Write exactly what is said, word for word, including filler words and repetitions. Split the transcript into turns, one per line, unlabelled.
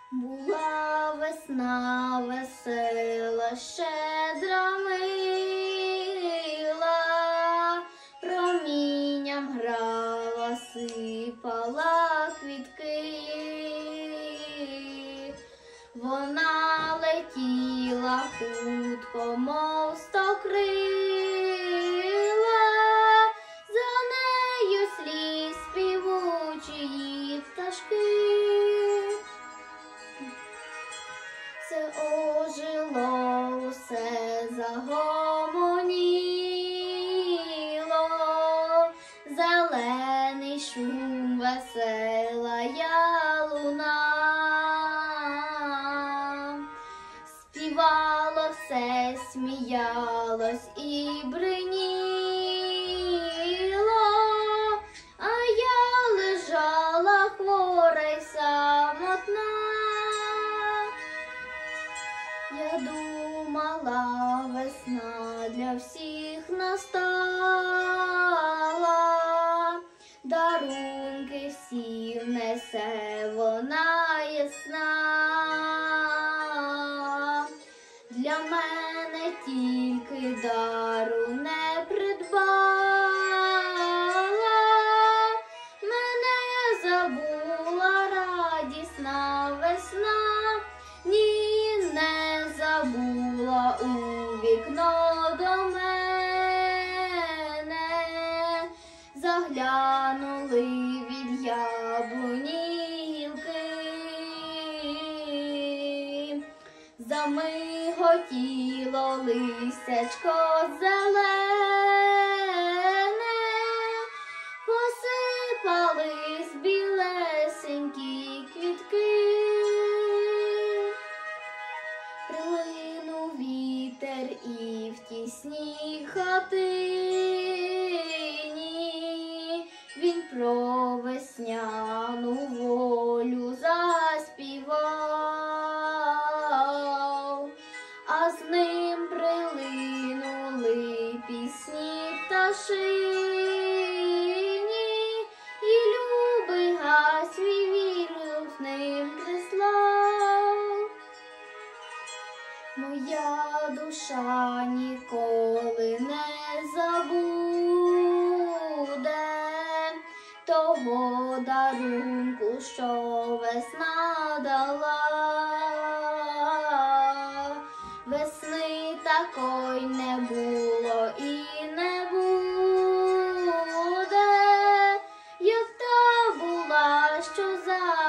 Була весна весела, щедра мила, промінням грала, сипала квітки. Вона летіла хутко, мов стокрила, за нею слід співучі пташки. Все ожило, усе загомоніло, зелений шум, весела ялуна. Співало все, сміялось і бриніло, а я лежала хвора й самотна. Я думала, весна для всіх настала, дарунки всім несе вона ясна. Для мене тільки дару не придбала, мене забула радісна весна. Ні, не забула, у вікно до мене заглянули від яблуні гілки. Замиготіло листячко зелене, посипались білесенькі квітки. Прилинув вітер і в тісній хатині він про весняну волю заспівав, а з ним прилинули пісні пташині, і любий га свій віру з ним прислав. Моя душа ніколи не забуде того дарунку, що весна дала. Весни такої не було і не буде, як та була, що за